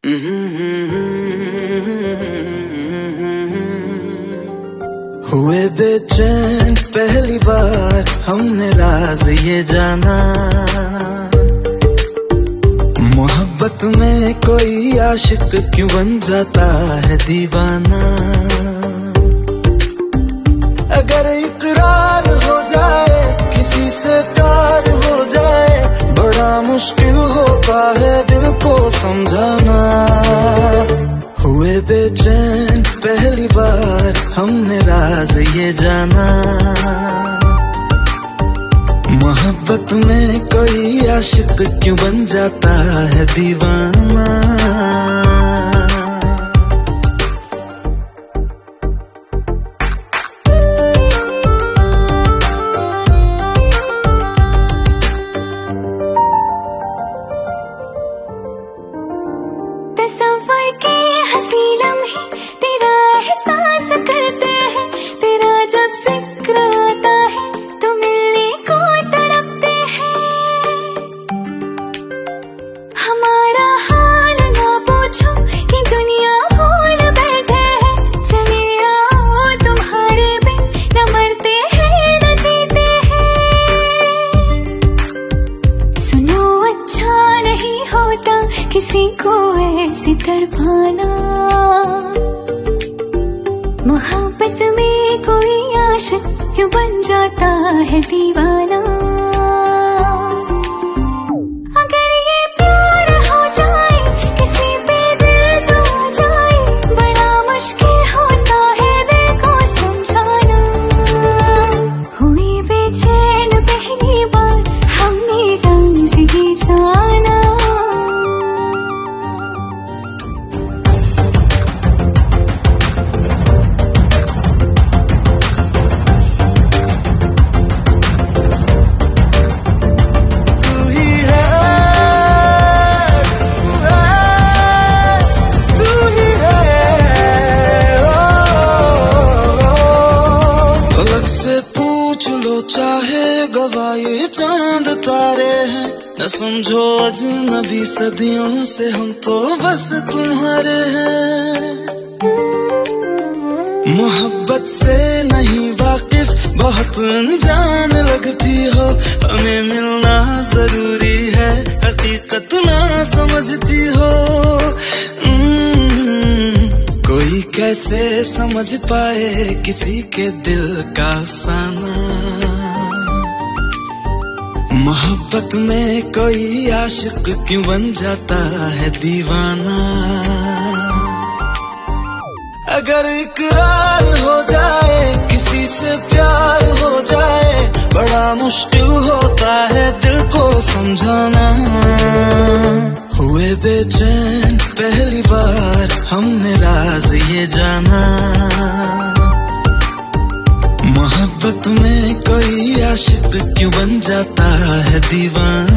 हुए बेचैन पहली बार हमने राज ये जाना, मोहब्बत में कोई आशिक क्यों बन जाता है दीवाना। अगर इकरार हो जाए किसी से प्यार हो जाए, बड़ा मुश्किल होता है दिल को समझाना। हुए बेचैन पहली बार हमने राज ये जाना, मोहब्बत में कोई आशिक क्यों बन जाता है दीवाना। तस्वर के हंसी लम्हे तेरा एहसास करते हैं, तेरा जब जिक्र आता है तो मिलने को तड़पते हैं। हमारा हाल ना पूछो कि दुनिया भूल बैठे हैं, चले आओ तुम्हारे बिन न मरते हैं न जीते हैं। सुनो अच्छा नहीं होता किसी को ऐसे तड़पाना, मोहब्बत में कोई आशिक क्यों बन जाता है दीवाना। अगर ये प्यार हो जाए किसी पे दिल जो जाए, बड़ा मुश्किल होता है दिल को समझाना। हुई बेचैन पहली बार हमने राज ये जाना। पूछ लो चाहे गवाए चांद तारे हैं, न समझो अजनबी सदियों से हम तो बस तुम्हारे हैं। मोहब्बत से नहीं वाकिफ बहुत अनजान लगती हो, हमें मिलना जरूरी है हकीकत ना समझती हो। कोई कैसे समझ पाए किसी के दिल का अफसाना, मोहब्बत में कोई आशिक क्यों बन जाता है दीवाना। अगर इकरार हो जाए किसी से प्यार हो जाए, बड़ा मुश्किल होता है दिल को समझाना। हुए बेचैन पहली बार हमने राज ये जाना, मोहब्बत में कोई आशिक क्यों बन जाता है दीवाना।